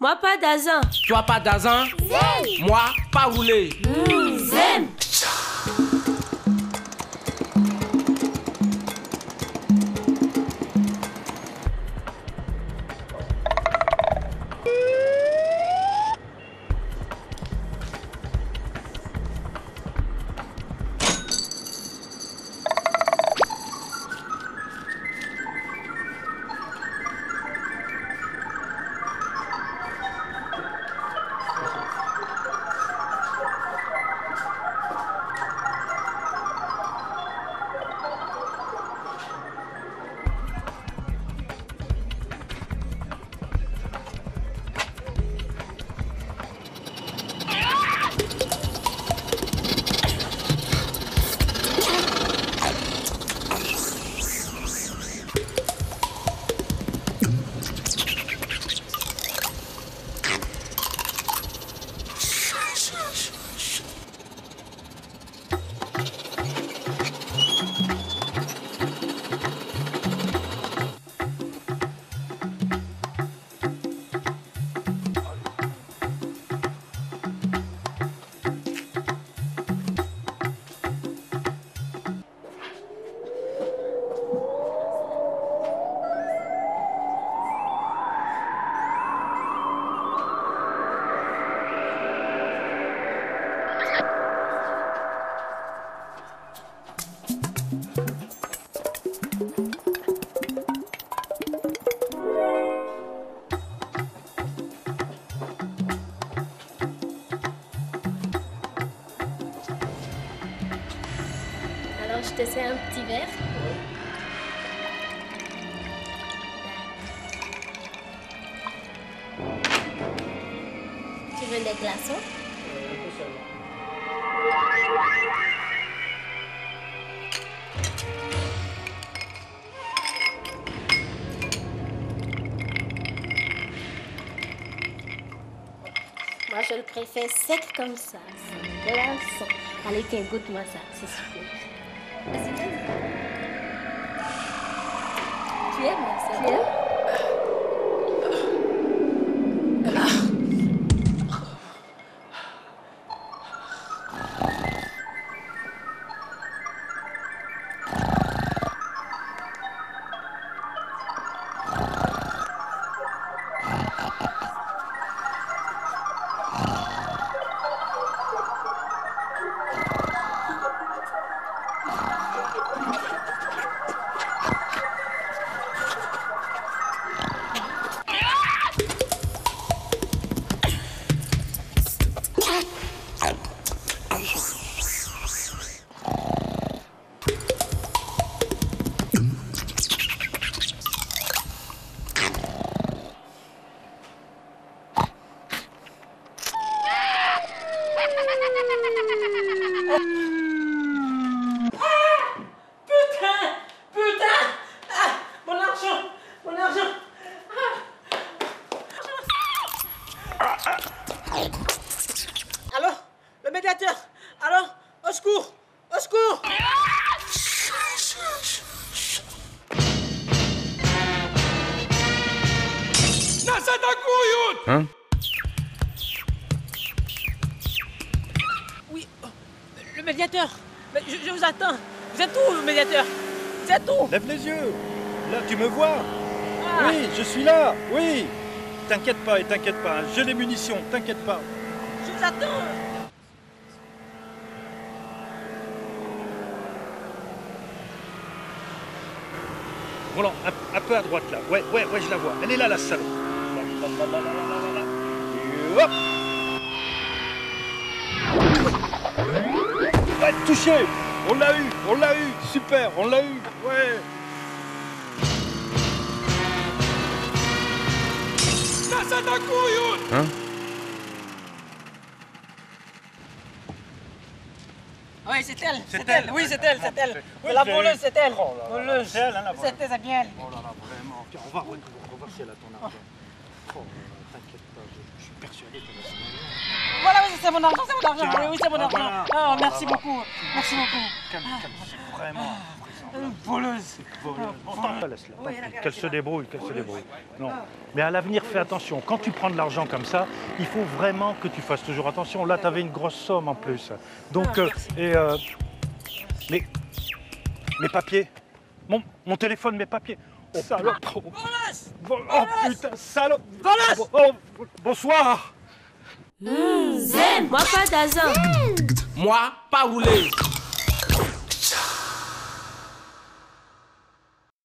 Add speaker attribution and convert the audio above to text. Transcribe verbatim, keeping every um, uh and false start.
Speaker 1: Moi, pas d'azin.
Speaker 2: Toi, pas d'azin?
Speaker 1: Zen.
Speaker 2: Moi, pas roulé.
Speaker 1: Mmh, zen.
Speaker 3: Alors, je te sers un petit verre. Tu veux des glaçons? Moi, je le préfère sec comme ça. C'est glaçon. Allez, tiens, goûte-moi ça. C'est super. Vas-y, vas-y. Tu aimes ça? Tu aimes?
Speaker 4: Allô? Le médiateur? Allô? Au secours! Au secours!
Speaker 2: Hein?
Speaker 4: Oui, le médiateur. Je, je vous attends. Vous êtes où, le médiateur? Vous êtes où?
Speaker 5: Lève les yeux. Là, tu me vois?
Speaker 4: Ah.
Speaker 5: Oui, je suis là. Oui. T'inquiète pas et t'inquiète pas. J'ai les munitions. T'inquiète pas.
Speaker 4: Je vous attends.
Speaker 5: Roland, un, un peu à droite là. Ouais, ouais, ouais, je la vois. Elle est là, la salope. Là, là, là, là, là, là, là, là. Et hop. Ouais, touché. On l'a eu, on l'a eu. Super, on l'a eu. Ouais.
Speaker 2: Hein?
Speaker 4: Oui, c'est elle.
Speaker 5: C'est
Speaker 4: C'est elle.
Speaker 5: elle.
Speaker 4: Oui, c'est elle, c'est elle.
Speaker 5: Oui,
Speaker 4: La
Speaker 5: je l'ai
Speaker 4: voleuse,
Speaker 5: eu.
Speaker 4: c'est elle.
Speaker 5: Oh là là.
Speaker 4: Voleuse.
Speaker 5: C'est elle, hein, la voleuse.
Speaker 4: C'était c'est bien elle.
Speaker 5: Oh là là, vraiment. Tiens, on va, on va voir si elle a ton argent. Oh, t'inquiète pas, je, je suis persuadé qu'elle a son argent.
Speaker 4: Voilà, oui, c'est mon argent, c'est mon argent.
Speaker 5: Tiens.
Speaker 4: Oui, oui, c'est mon
Speaker 5: Ah,
Speaker 4: argent.
Speaker 5: voilà.
Speaker 4: Ah,
Speaker 5: Ah,
Speaker 4: merci
Speaker 5: là-bas.
Speaker 4: beaucoup. Merci beaucoup.
Speaker 5: Calme, calme, c'est vraiment présent. Voleuse. Voleuse. Laisse-la, tant pis. Qu'elle se débrouille, qu'elle se débrouille. Non. Mais à l'avenir, fais attention. Quand tu prends de l'argent comme ça, il faut vraiment que tu fasses toujours attention. Là, tu avais une grosse somme en plus. Donc, euh, et euh, mes, mes papiers. Mon, mon téléphone, mes papiers. Oh, salope. Oh, oh putain, salope. Oh, oh, bonsoir.
Speaker 1: Zen. Moi pas d'argent.
Speaker 2: Moi, pas rouler.